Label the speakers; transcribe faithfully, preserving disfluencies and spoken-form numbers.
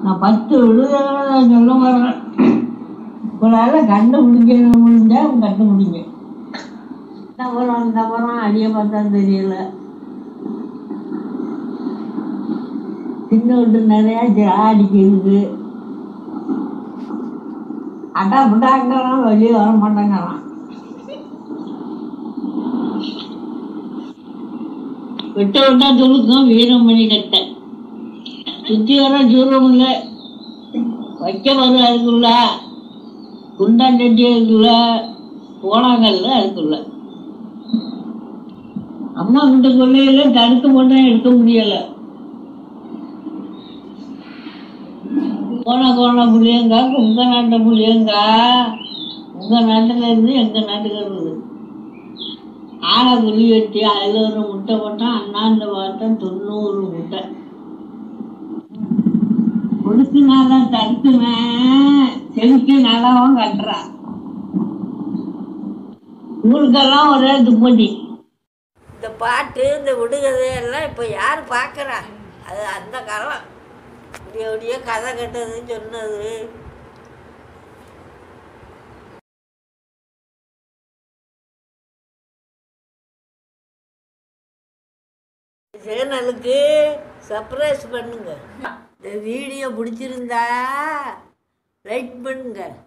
Speaker 1: நான் பத்து விடுதலை சொல்ல மாட்டேன். உங்களால் கண்டு முடிக்க முடிஞ்சா கண்டு முடிங்க. இந்த படம் இந்த படம் அடிய பார்த்தா தெரியல. சின்ன விட்டு நிறையா ஜாடிக்கிறது. அட்டா புட்டாங்கலாம் வெளியே வர மாட்டேங்கிறான். விட்ட விட்டா துளுக்கும் வீரமணி கட்டை சுற்றி வர தூரம் இல்லை. வைக்க வரும் அதுக்குள்ள, குண்டாண்டட்டி அதுக்குள்ள, போனாங்கல்ல அதுக்குள்ள. அம்மா கிட்ட கொள்ளையில தடுக்க மட்டும் எடுக்க முடியலை. கோண கோண புளியங்கா உங்க நாட்டு புளியங்கா உங்க நாட்டுல இருந்து எங்க நாட்டுக்கு இருக்குது. ஆளை புளி வெட்டி அதில் ஒரு முட்டை போட்டான். அண்ணாந்த பார்த்தேன் தொண்ணூறு முட்டை கொடுக்குனாதான் தடுக்குவேன். செலுக்கி நல்லாவும் கட்டுறான். உங்களுக்கெல்லாம் ஒரே துப்பட்டி. இந்த பாட்டு இந்த விடுகதையெல்லாம் இப்போ யார் பார்க்குறா? அது அந்த காலம் இப்படிய இப்படிய கதை கட்டதுன்னு சொன்னது. சேனலுக்கு சப்ஸ்கிரைப் பண்ணுங்க. இந்த வீடியோ பிடிச்சிருந்தா லைக் பண்ணுங்க.